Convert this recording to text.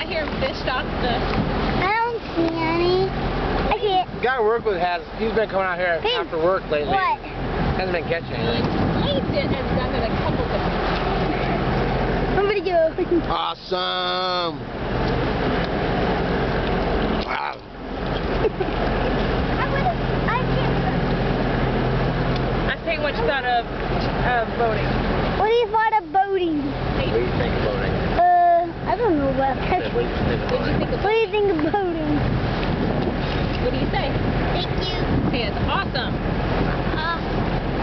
here and fished off the... I don't see any. I see it. The guy I work with he's been coming out here after work lately. What? Hasn't been catching anything. Saved it and done it a couple times. Somebody go. Awesome. Wow. I think what you thought of boating. What do you thought of boating? What do you think of boating? I don't know about that. What do you think of boating? What do you think of boating? What do you say? Thank you. Hey, it's awesome.